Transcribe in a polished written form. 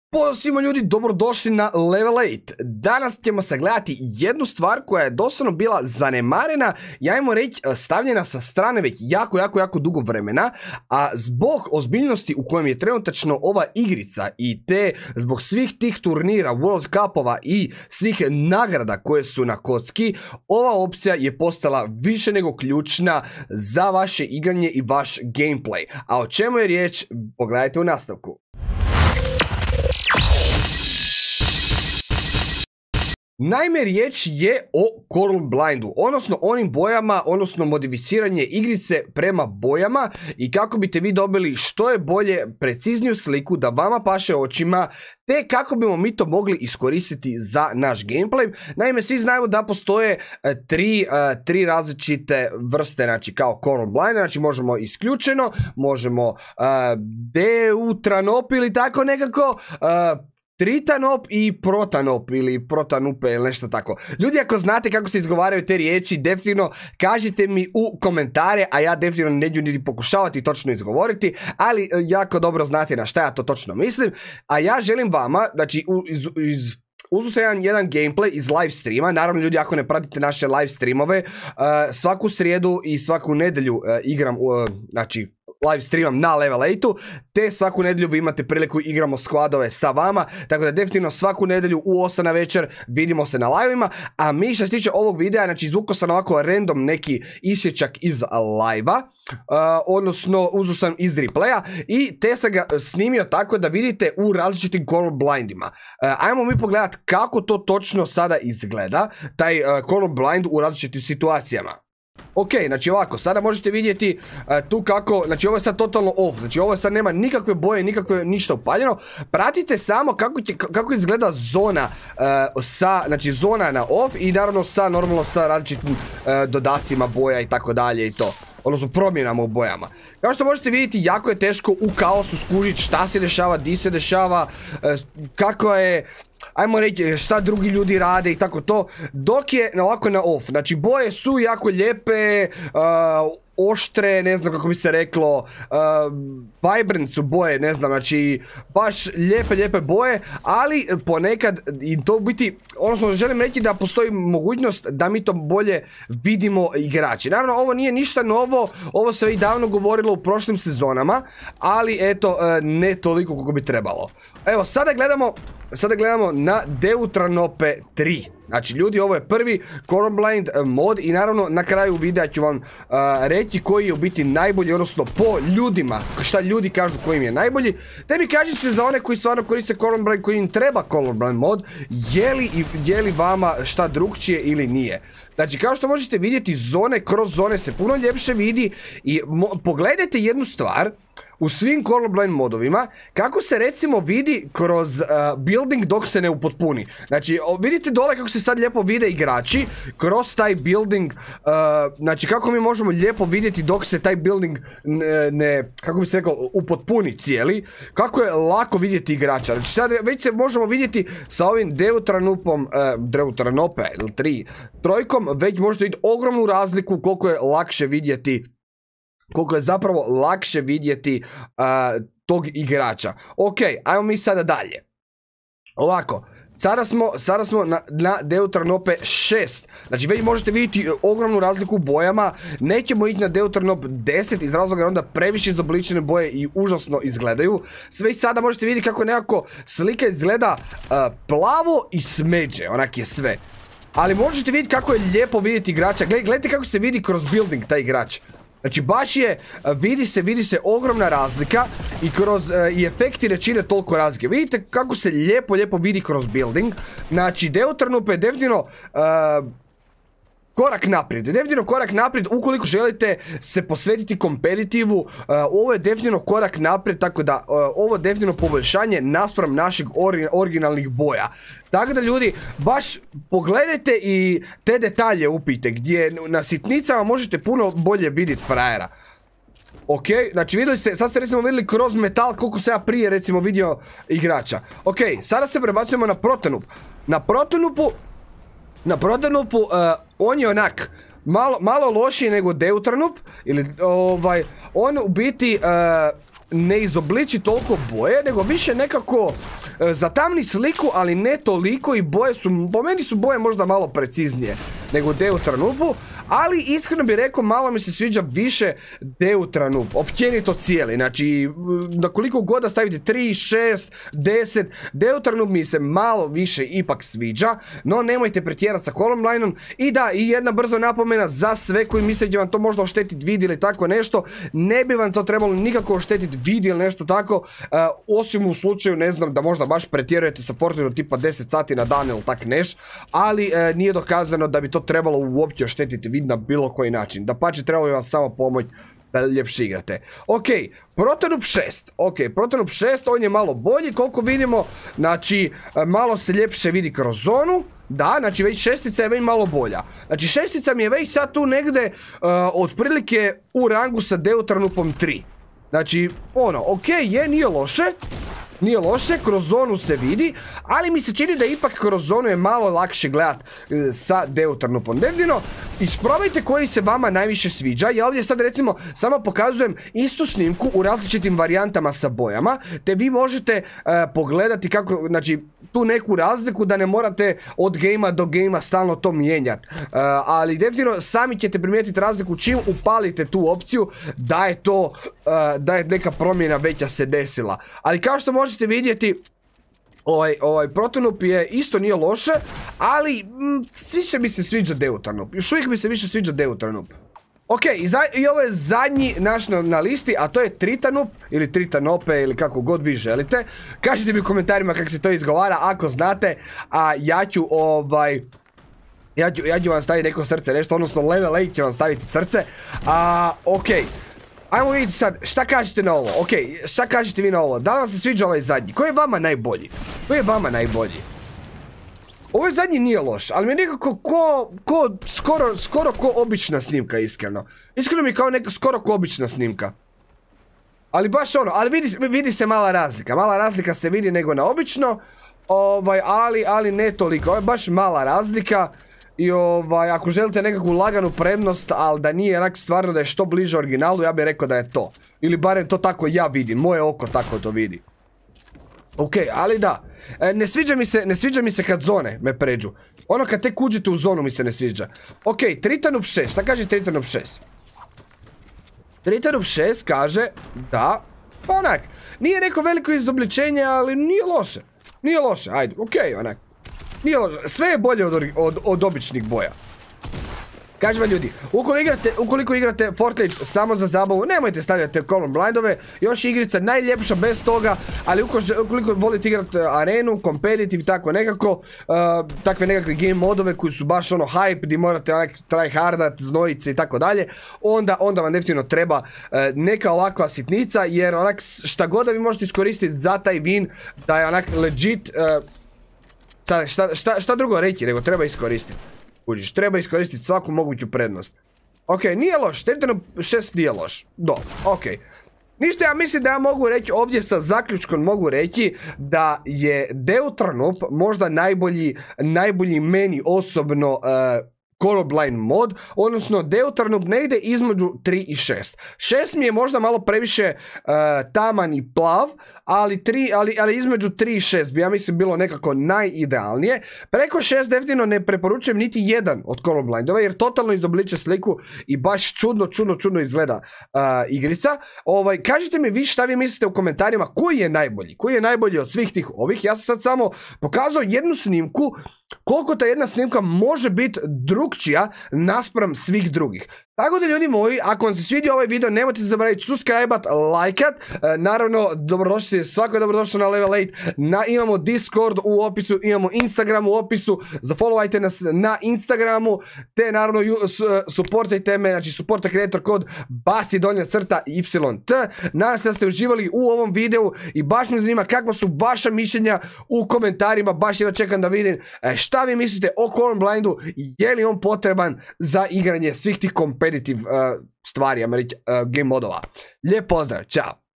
Pozdrav svima ljudi, dobrodošli na Level 8. Danas ćemo sagledati jednu stvar koja je doslovno bila zanemarena i ajmo reći stavljena sa strane već jako dugo vremena, a zbog ozbiljnosti u kojem je trenutačno ova igrica i zbog svih tih turnira, World Cupova i svih nagrada koje su na kocki, ova opcija je postala više nego ključna za vaše igranje i vaš gameplay. A o čemu je riječ, pogledajte u nastavku. Naime, riječ je o Colorblind-u, odnosno onim bojama, odnosno modificiranje igrice prema bojama i kako biste vi dobili što je bolje, precizniju sliku da vama paše očima, te kako bimo mi to mogli iskoristiti za naš gameplay. Naime, svi znamo da postoje tri različite vrste, znači kao Colorblind, znači možemo isključeno, možemo deutranop ili tako nekako, Tritanop i Protanop ili Protanupe ili nešto tako. Ljudi, ako znate kako se izgovaraju te riječi, definitivno kažite mi u komentare, a ja definitivno neću niti pokušavati točno izgovoriti, ali jako dobro znate na šta ja to točno mislim. A ja želim vama, znači uzu se jedan gameplay iz live streama. Naravno ljudi, ako ne pratite naše live streamove, svaku srijedu i svaku nedjelju igram, znači live streamam na Level 8, te svaku nedjelju vi imate priliku igramo squadove sa vama, tako da definitivno svaku nedjelju u 8 na večer vidimo se na live-ima. A mi što se tiče ovog videa, znači izvukao sam ovako random neki isječak iz live-a, odnosno uzu sam iz replaya i te sam ga snimio tako da vidite u različitim Colorblindima. Ajmo mi pogledat kako to točno sada izgleda, taj Colorblind u različitim situacijama. Ok, znači ovako, sada možete vidjeti tu kako, znači ovo je sad totalno off, znači ovo sad nema nikakve boje, ništa upaljeno. Pratite samo kako izgleda zona, znači zona na off i naravno normalno sa različitim dodacima boja i tako dalje i to. Odnosno promjenama u bojama. Kao što možete vidjeti, jako je teško u kaosu skužiti šta se dešava, di se dešava, kako je, ajmo reći, šta drugi ljudi rade i tako to, dok je ovako na off. Znači boje su jako lijepe, oštre, ne znam kako bi se reklo, vibrant su boje, ne znam, znači baš lijepe boje, ali ponekad i to biti, odnosno želim reći da postoji mogućnost da mi to bolje vidimo igrači. Naravno, ovo nije ništa novo, ovo se već davno govorilo u prošlim sezonama, ali eto, ne toliko kako bi trebalo. Evo, sada gledamo na Deutranope 3. Znači ljudi, ovo je prvi Colorblind mod i naravno na kraju videa ću vam reći koji je u biti najbolji, odnosno po ljudima, šta ljudi kažu koji im je najbolji. Te mi kažete za one koji stvarno koriste Colorblind, koji im treba Colorblind mod, je li vama šta drugčije ili nije. Znači kao što možete vidjeti, kroz zone se puno ljepše vidi i pogledajte jednu stvar. U svim Colorblind modovima, kako se recimo vidi kroz building dok se ne upotpuni. Znači, vidite dole kako se sad lijepo vide igrači kroz taj building, znači kako mi možemo lijepo vidjeti dok se taj building ne, kako bi se rekao, upotpuni cijeli, kako je lako vidjeti igrača. Znači sad već se možemo vidjeti sa ovim Deutranope 3 trojkom, već možete vidjeti ogromnu razliku koliko je lakše vidjeti, koliko je zapravo lakše vidjeti tog igrača. Ok, ajmo mi sada dalje. Ovako, sada smo na Deutranope 6. Znači već možete vidjeti ogromnu razliku u bojama. Nećemo ići na Deutranop 10 iz razloga jer onda previše izobličene boje i užasno izgledaju. Sve sada možete vidjeti kako nekako slika izgleda plavo i smeđe, onak je sve. Ali možete vidjeti kako je lijepo vidjeti igrača. Gledajte kako se vidi kroz building taj igrač. Znači baš je, vidi se ogromna razlika i kroz i efekti ne čine toliko razlike. Vidite kako se lijepo vidi kroz building. Znači Deutranop je definitivno korak naprijed ukoliko želite se posvetiti kompetitivu. Ovo je definitivno korak naprijed, tako da ovo je definitivno poboljšanje naspram naših originalnih boja. Tako da ljudi, baš pogledajte i te detalje upijte gdje na sitnicama možete puno bolje vidjeti frajera. Ok, znači vidjeli ste, sad ste recimo vidjeli kroz metal koliko se ja prije recimo vidio igrača. Ok, sada se prebacujemo na Protanup. Na Protanupu on je onak malo lošiji nego Deutranup, ili on u biti ne izobliči toliko boje, nego više nekako zatamni sliku, ali ne toliko i boje su, po meni su boje možda malo preciznije nego u Deuteranupu, ali iskreno bih rekao malo mi se sviđa više Deuteranup, općenito cijeli, znači na koliko god da stavite 3, 6, 10, Deuteranup mi se malo više ipak sviđa, no nemojte pretjerati sa Columblineom. I da, i jedna brza napomena za sve koji misle da vam to možda oštetiti vid ili tako nešto, ne bi vam to trebalo nikako oštetiti vid ili nešto tako, osim u slučaju, ne znam, da možda baš pretjerujete sa Fortniteom tipa 10 sati na dan ili tak neš, ali nije dokazano da bi to trebalo uopće oštetiti vid na bilo koji način. Dapače, trebalo bi vam samo pomoć da ljepše igrate. Ok, Protonup 6. Ok, Protonup 6, on je malo bolji, koliko vidimo, znači, malo se ljepše vidi kroz zonu. Da, znači već šestica je već malo bolja. Znači šestica mi je već sad tu negdje otprilike u rangu sa Deuteranupom 3. Znači, ono, ok, nije loše. Nije loše, kroz zonu se vidi, ali mi se čini da ipak kroz zonu je malo lakše gledat sa Deuteranupom. Definitivno, isprobajte koji se vama najviše sviđa. Ja ovdje sad recimo samo pokazujem istu snimku u različitim varijantama sa bojama, te vi možete pogledati kako, znači, tu neku razliku da ne morate od gejma do gejma stalno to mijenjati. Ali definitivno sami ćete primijetiti razliku čim upalite tu opciju da je to, da je neka promjena veća se desila. Ali kao što možete vidjeti, ovaj Protonup je isto nije loše, ali više mi se sviđa Deuteranup. Još uvijek mi se više sviđa Deuteranup. Ok, i ovo je zadnji naš na listi, a to je Tritanup, ili Tritanope, ili kako god vi želite. Kažite mi u komentarima kako se to izgovara, ako znate, a ja ću ja ću vam staviti neko srce, nešto, odnosno Level 8 će vam staviti srce. Ok, ajmo vidjeti sad, šta kažete na ovo? Ok, šta kažete vi na ovo? Da li vam se sviđa ovaj zadnji? Koji je vama najbolji? Koji je vama najbolji? Ovaj zadnji nije loš, ali mi je nekako skoro ko obična snimka, iskreno. Iskreno mi je kao neka skoro ko obična snimka. Ali baš ono, ali vidi se mala razlika. Mala razlika se vidi nego na obično. Ali ne toliko, ovo je baš mala razlika. I ako želite nekakvu laganu prednost, ali da nije onak stvarno da je što bliže originalu, ja bih rekao da je to. Ili barem to tako ja vidim, moje oko tako to vidi. Ok, ali da, ne sviđa mi se kad zone me pređu. Ono kad tek uđete u zonu mi se ne sviđa. Ok, Tritanup 6, šta kaže Tritanup 6? Tritanup 6 kaže da, pa onak, nije neko veliko izobličenje, ali nije loše. Nije loše, ajde, ok, onak. Nije loše, sve je bolje od običnih boja. Kažem vam ljudi, ukoliko igrate Fortnite samo za zabavu, nemojte stavljati Columblinove, još igrica najljepša bez toga, ali ukoliko volite igrati arenu, competitive, tako nekako, takve nekakve game modove koji su baš ono hype, gdje morate tryhardat, znojice i tako dalje, onda vam definitivno treba neka ovakva sitnica, jer onak šta god da vi možete iskoristiti za taj win, da je onak legit, šta drugo reći, nego treba iskoristiti. Uđiš, treba iskoristiti svaku moguću prednost. Ok, nije loš, Tritanup 6 nije loš. Ok. Ništa, ja mislim da ja mogu reći, ovdje sa zaključkom mogu reći da je Deuteranup možda najbolji meni osobno Columbline mod, odnosno Deuteranup ne ide između 3 i 6. 6 mi je možda malo previše taman i plav, ali između 3 i 6 bi ja mislim bilo nekako najidealnije. Preko 6 definitivno ne preporučujem niti jedan od Columblinova jer totalno izobliče sliku i baš čudno izgleda igrica. Kažite mi vi šta vi mislite u komentarima koji je najbolji? Koji je najbolji od svih tih ovih? Ja sam sad samo pokazao jednu snimku, koliko ta jedna snimka može biti drugčija naspram svih drugih. Tako da ljudi moji, ako vam se svidio ovaj video, nemojte se zaboraviti subscribe-at, like-at, naravno, dobrodošli, svako je dobrodošao na Level 8, imamo Discord u opisu, imamo Instagram u opisu, zafollowajte nas na Instagramu, te naravno supportajte me, znači supporta creator kod BASI_YT, nadam se da ste uživali u ovom videu i baš me zanima kakva su vaša mišljenja u komentarima, baš jedno čekam da vidim šta vi mislite o Columblinu, je li on potreban za igranje svih tih competitive stvari, game modova. Lijep pozdrav, čao!